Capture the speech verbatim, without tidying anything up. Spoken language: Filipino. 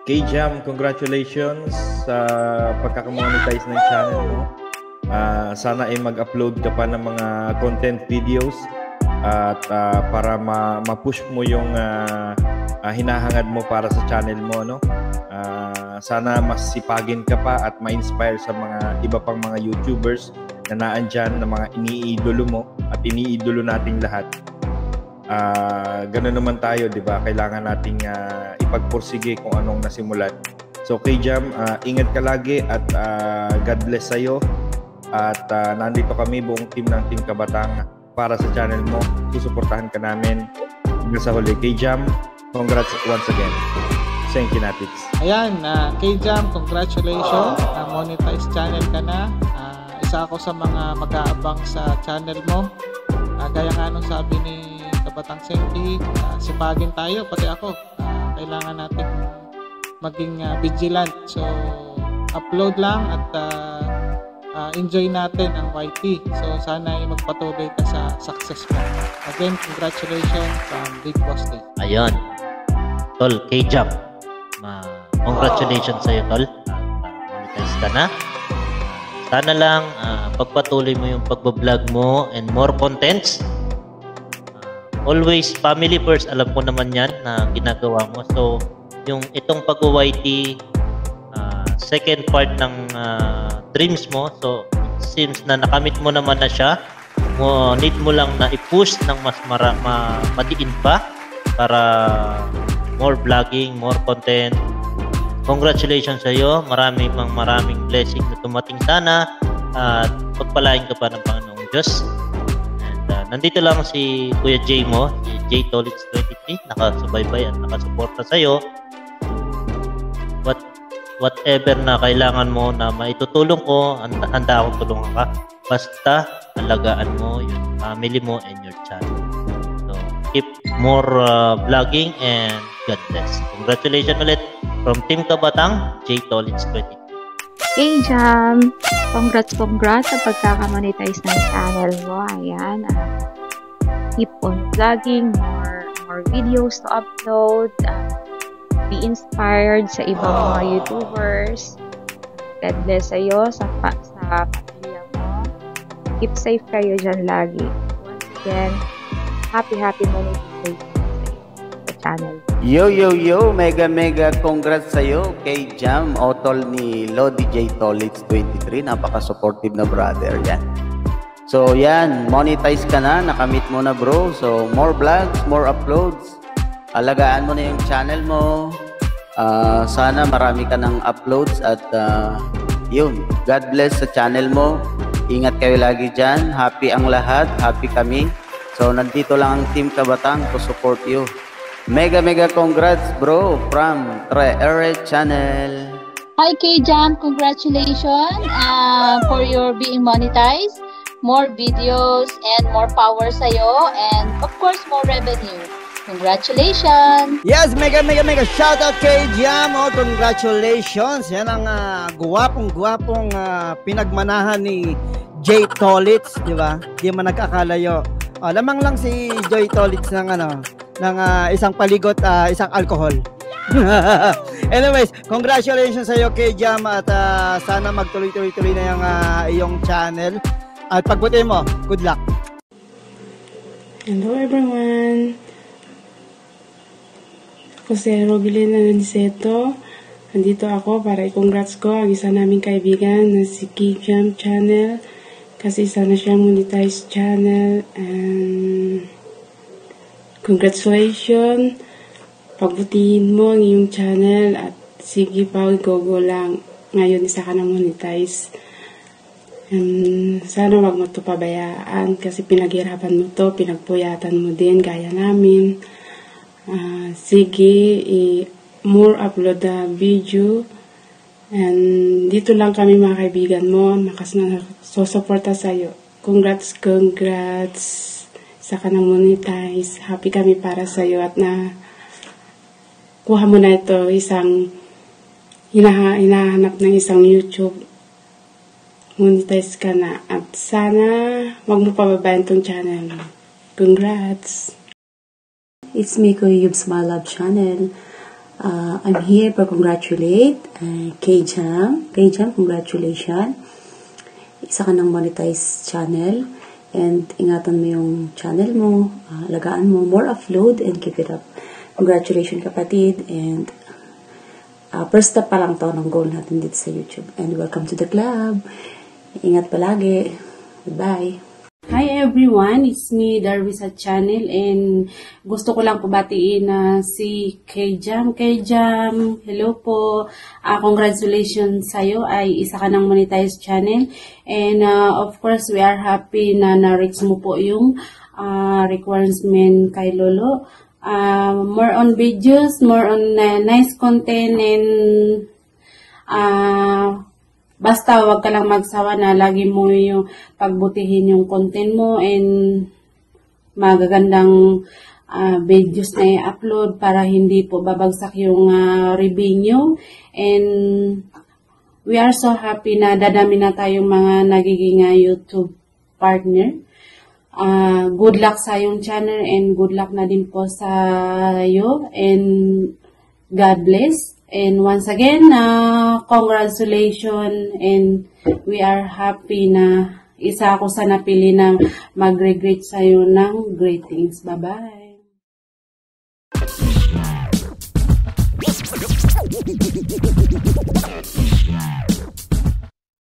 K-Jam, congratulations sa pagkakamonetize ng channel mo. Uh, sana ay mag-upload ka pa ng mga content videos at uh, para ma-push mo yung uh, uh, hinahangad mo para sa channel mo, no? Uh, sana mas sipagin ka pa at ma-inspire sa mga iba pang mga YouTubers na naandyan, na mga iniidolo mo at iniidolo nating lahat. Uh, ganun naman tayo, di ba? Kailangan nating uh, ipagpursige kung anong nasimulan. So K-Jam, uh, ingat ka lagi at uh, God bless sa'yo. At uh, nandito kami, buong team ng Team Kabatang para sa channel mo. Susuportahan ka namin hanggang sa huli. K-Jam, congrats once again. Thank you, Natix. Ayan, uh, K-Jam, congratulations. Uh, monetize channel ka na. Uh, isa ako sa mga mag-aabang sa channel mo. Uh, gaya nga nung sabi ni Kabatang Senki, uh, sipagin tayo, pati ako. Uh, kailangan natin maging uh, vigilant. So, upload lang at uh, uh, enjoy natin ang Y T. So, sana ay magpatuloy ka sa success mo. Again, congratulations from Big Boss Day. Ayun. Tol, K-Jam. Uh, congratulations sa iyo, Tol. Uh, monetize ka na. Sana lang uh, pagpatuloy mo yung pagbablog mo and more contents. Always family first, alam ko naman yan na ginagawa mo. So, yung itong pag-Y T, uh, second part ng uh, dreams mo. So, it seems na nakamit mo naman na siya. Mo, need mo lang na i-push ng mas mara, ma, matiin pa para more vlogging, more content. Congratulations sa iyo. Marami pang maraming blessing na tumating sana at pagpalain ka pa ng Panginoong Diyos. Nandito lang si Kuya Jay mo, si Jay Tolits twenty-three, nakasubaybay at nakasuporta sa iyo. What, whatever na kailangan mo na maitutulong ko, handa, handa akong tulungan ka. Basta alagaan mo yung family mo and your channel. So, keep more uh, vlogging and God bless. Congratulations ulit from Team Kabatang, Jay Tolits twenty-three. K-Jam, congrats, congrats sa pagkakamonetize ng channel mo. Ayan. Uh, keep on vlogging, more, more videos to upload. Uh, be inspired sa ibang mga YouTubers. God bless sa'yo, sa, sa pamilya mo. Keep safe kayo dyan lagi. Once again, happy, happy monetization sa channel. Yo, yo, yo! Mega, mega congrats sa'yo kay Jam, Otol ni Lodi J Tolits twenty-three. Napaka-supportive na brother yan. So, yan. Monetize ka na. Nakamit mo na, bro. So, more vlogs, more uploads. Alagaan mo na yung channel mo. Uh, sana marami ka ng uploads at uh, yun. God bless sa channel mo. Ingat kayo lagi dyan. Happy ang lahat. Happy kami. So, nandito lang ang Team Kabatang to support you. Mega mega congrats bro from Tre-Ere Channel. Hi K-Jam, congratulations uh, for your being monetized. More videos and more power sa'yo and of course more revenue. Congratulations! Yes, mega mega mega shout out kay Jam. Oh, congratulations. Yan ang uh, guwapong-guwapong uh, pinagmanahan ni Jay Tolits, di ba? Di man nagkakalayo. Oh, lamang lang si Joy Tolits ng ano, ng uh, isang paligot, uh, isang alcohol. Anyways, congratulations sa iyo kay Jam at uh, sana magtuloy-tuloy-tuloy na yung uh, iyong channel. At pagbuti mo, good luck. Hello everyone. Ako si Robilina Naniseto. Nandito ako para i-congrats ko ang isa naming kaibigan na si K-Jam Channel. Kasi isa na siyang monetized channel and congratulations. Pagbutihin mo ang iyong channel at sige pa, go-go lang. Ngayon isa ka na monetize. And sana wag mo ito pabayaan kasi pinaghirapan mo to, pinagpuyatan mo din gaya namin. Uh, sige, i- more upload na video. And dito lang kami mga kaibigan mo, nakas na susuporta sa'yo. Congrats, congrats. Isa ka na monetize. Happy kami para sa'yo at na kuha mo na ito isang hinaha, hinahanap ng isang YouTube. Monetize ka na at sana wag mo pababayan tong channel. Congrats! It's me, Kuya Yubs My Love Channel. Uh, I'm here to congratulate uh, K-Jam. K-Jam, congratulations. Isa ka ng monetized channel. And ingatan mo yung channel mo. Uh, alagaan mo. More upload and keep it up. Congratulations, kapatid. And uh, first step pa lang to ng goal natin dito sa YouTube. And welcome to the club. Ingat palagi. Goodbye. Hi everyone, it's me Darwisa Channel and gusto ko lang pabatiin na uh, si K-Jam. K-Jam, hello po. Uh, congratulations sa'yo ay isa ka ng monetized channel and uh, of course we are happy na na-reach mo po yung uh, requirement kay Lolo. Uh, more on videos, more on uh, nice content and uh, basta wag ka lang magsawa na lagi mo yung pagbutihin yung content mo and magagandang uh, videos na i-upload para hindi po babagsak yung uh, revenue. And we are so happy na dadami na tayong mga nagiging uh, YouTube partner. Uh, good luck sa yung channel and good luck na din po sa iyo and God bless. And once again, uh, congratulations and we are happy na isa ako sa napili ng mag-regret sa'yo ng greetings. Bye-bye!